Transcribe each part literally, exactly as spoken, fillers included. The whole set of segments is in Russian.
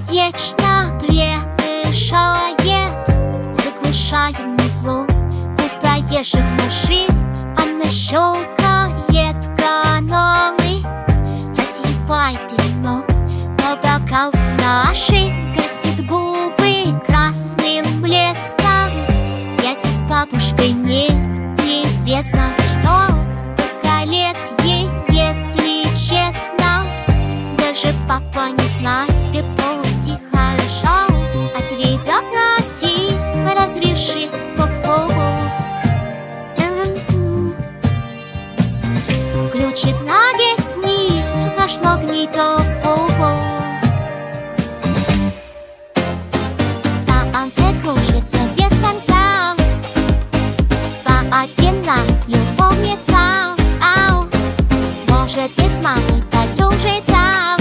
вечно превышает заглушаемый звук у проезжих машин. Она щелкает каналы, развивает вино, но бокал наши красит губы красным блеском. Дядя с бабушкой не неизвестно что, сколько лет ей, если честно. Даже папа не знает, ты пусти хорошо, отведет на ты, разрешит по полу. Включит на весь мир наш магнитофон. Танцы кружится без конца. Папина, любовница. Ау. Может, без мамы подружиться.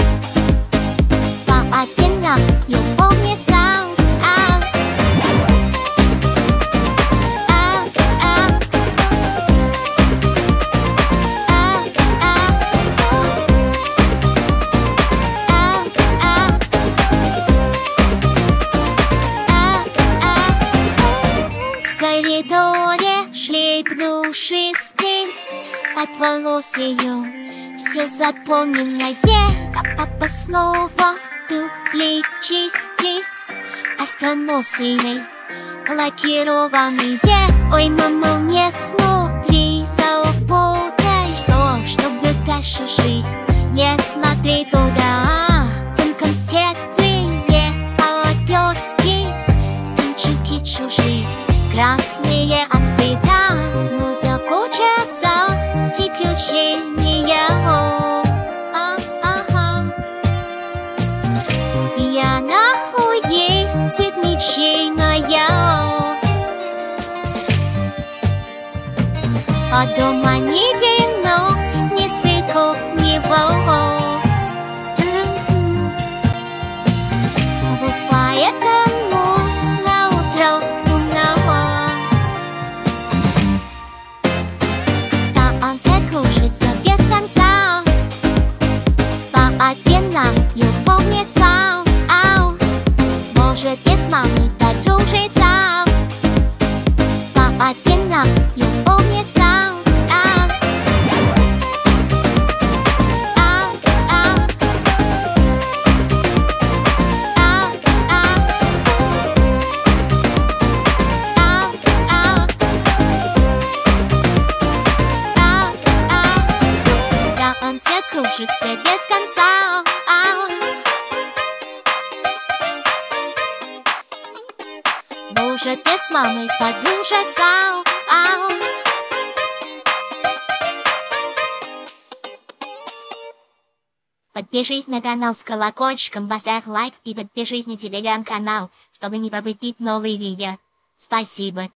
Папина, любовница. Ау. Ау, ау. Ау, ау. Ау, ау. В коридоре шлепнувшись от волос ее все заполненное. Папа снова туфли чистит, остроносые, лакированные. Ой, мама, не смотри, запутай, что, чтобы дальше жить. Не смотри туда, там конфетные обертки, тончики чужие, красные от стыда. Ну, закончатся приключения. А, ага. Я нахуй ничейная, а дома ни вино, ни цветов, ни волос. Вот поэтому на утро у нас танцы кружится без конца. Папина, любовница. Ау. Может, без мамы подружиться. Папина, любовница. Ау. Ау, ау. Ау, ау. Ау, ау. Ау, ау. Танцы кружится без конца. Ау. Может, ты с мамой подружатся. Ау. Подпишись на канал с колокольчиком, поставь лайк и подпишись на телеграм-канал, чтобы не пропустить новые видео. Спасибо.